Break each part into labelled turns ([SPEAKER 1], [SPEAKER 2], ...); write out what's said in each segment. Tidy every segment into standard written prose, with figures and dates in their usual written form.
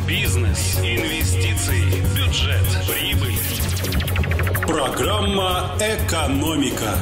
[SPEAKER 1] Бизнес, инвестиции, бюджет, прибыль. Программа «Экономика».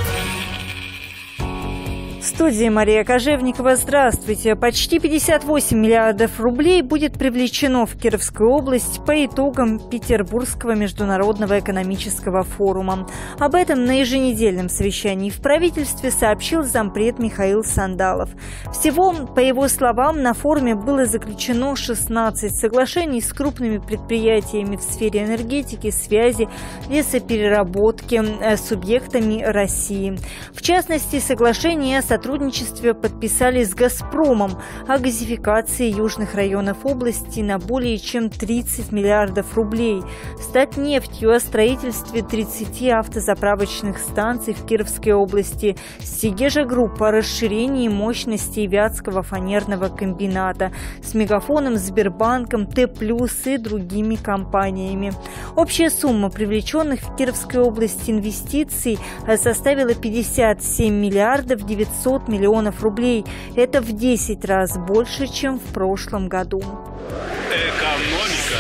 [SPEAKER 2] В студии Мария Кожевникова. Здравствуйте. Почти 58 миллиардов рублей будет привлечено в Кировскую область по итогам Петербургского международного экономического форума. Об этом на еженедельном совещании в правительстве сообщил зампред Михаил Сандалов. Всего, по его словам, на форуме было заключено 16 соглашений с крупными предприятиями в сфере энергетики, связи, лесопереработки, субъектами России. В частности, соглашение о сотрудничестве подписали с «Газпромом» о газификации южных районов области на более чем 30 миллиардов рублей, с Татнефтью о строительстве 30 автозаправочных станций в Кировской области, с Сегежа Групп о расширении мощностей Вятского фанерного комбината, с Мегафоном, Сбербанком, Т+, и другими компаниями. Общая сумма привлеченных в Кировской области инвестиций составила 57 миллиардов 900 миллионов рублей. Это в 10 раз больше, чем в прошлом году.
[SPEAKER 1] Экономика.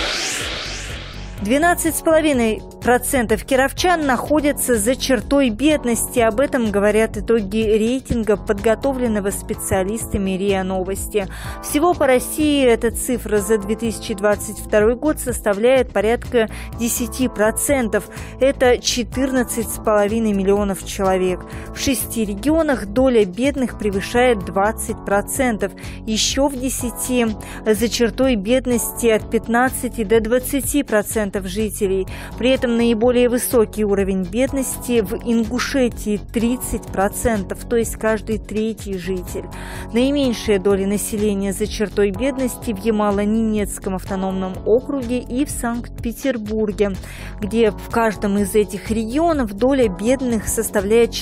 [SPEAKER 2] 12,5% кировчан находятся за чертой бедности. Об этом говорят итоги рейтинга, подготовленного специалистами РИА Новости. Всего по России эта цифра за 2022 год составляет порядка 10%. Это 14,5 миллионов человек. В 6 регионах доля бедных превышает 20%. Еще в 10 за чертой бедности от 15 до 20% жителей. При этом наиболее высокий уровень бедности в Ингушетии 30%, то есть каждый третий житель. Наименьшая доля населения за чертой бедности в Ямало-Ненецком автономном округе и в Санкт-Петербурге, где в каждом из этих регионов доля бедных составляет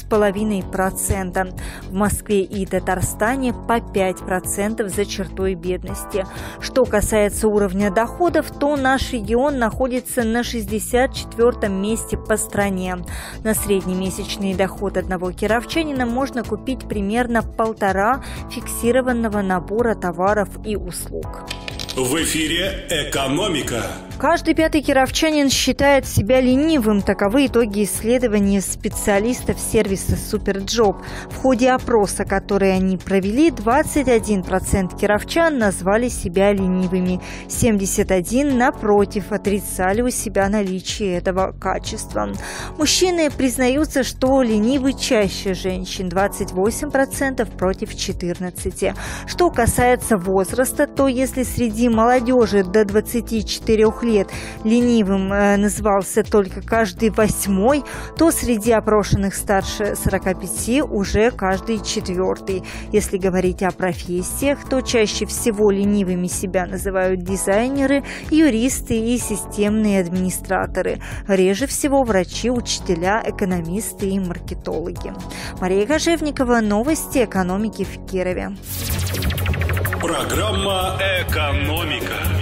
[SPEAKER 2] 4,5%. В Москве и Татарстане по 5% за чертой бедности. Что касается уровня доходов, то наш регион находится на 64-м месте по стране. На среднемесячный доход одного кировчанина можно купить примерно 1,5 фиксированного набора товаров и услуг.
[SPEAKER 1] В эфире «Экономика».
[SPEAKER 2] Каждый пятый кировчанин считает себя ленивым. Таковы итоги исследования специалистов сервиса «Суперджоп». В ходе опроса, который они провели, 21% кировчан назвали себя ленивыми. 71%, напротив, отрицали у себя наличие этого качества. Мужчины признаются, что ленивы чаще женщин. 28% против 14%. Что касается возраста, то если среди молодежи до 24 лет ленивым назывался только каждый 8-й, то среди опрошенных старше 45 уже каждый 4-й. Если говорить о профессиях, то чаще всего ленивыми себя называют дизайнеры, юристы и системные администраторы. Реже всего врачи, учителя, экономисты и маркетологи. Мария Кожевникова, новости экономики в Кирове.
[SPEAKER 1] Программа «Экономика».